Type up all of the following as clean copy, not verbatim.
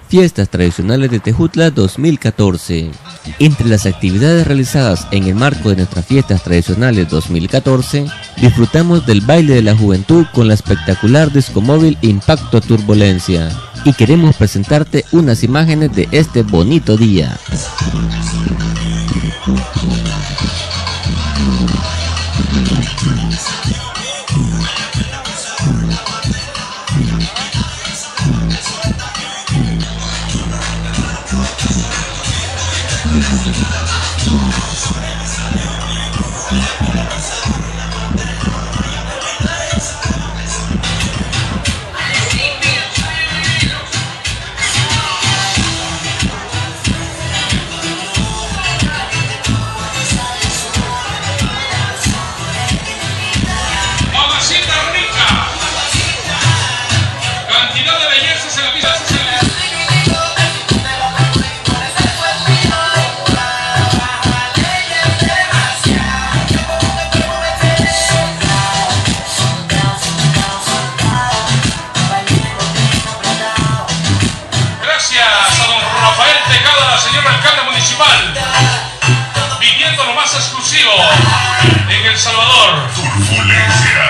Fiestas Tradicionales de Tejutla 2014. Entre las actividades realizadas en el marco de nuestras Fiestas Tradicionales 2014, disfrutamos del baile de la juventud con la espectacular discomóvil Impacto Turbulencia. Y queremos presentarte unas imágenes de este bonito día. Señor alcalde municipal, viviendo lo más exclusivo en El Salvador. Turbulencia.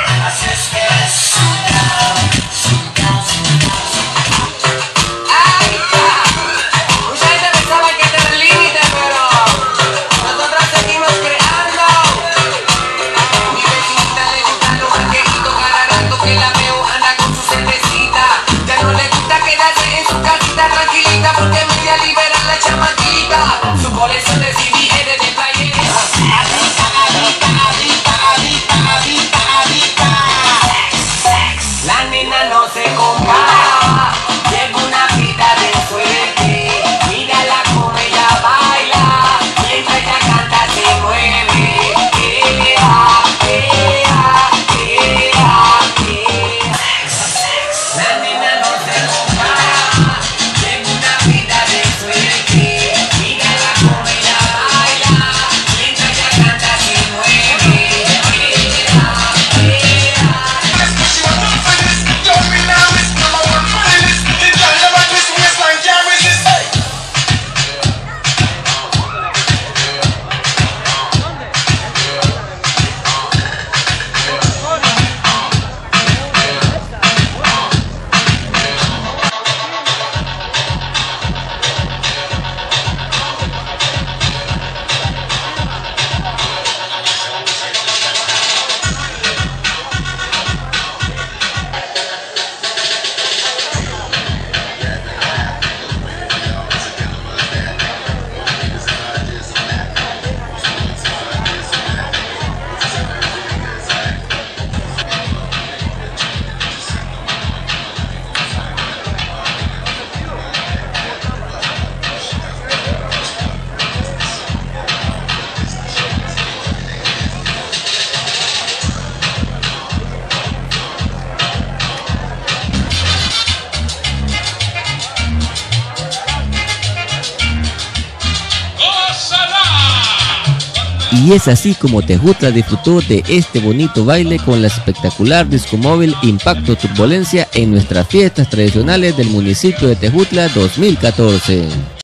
Mucha gente pensaba que este era el límite, pero nosotros seguimos creando. Mi vecinita le gustan los vaqueritos, cada rato que la veo anda con su cervecita. Ya no le gusta quedarse en su casita tranquilita porque media libera la chamaquita. Su colección de CD es de playeras. La nena no se compara. Llega una vida de suerte. Mírala como ella baila. Mientras ella canta se mueve. La nena no se compara. Llega una vida de suerte. Mírala como ella baila. Mientras ella canta se mueve. Y es así como Tejutla disfrutó de este bonito baile con la espectacular discomóvil Impacto Turbulencia en nuestras Fiestas Tradicionales del municipio de Tejutla 2014.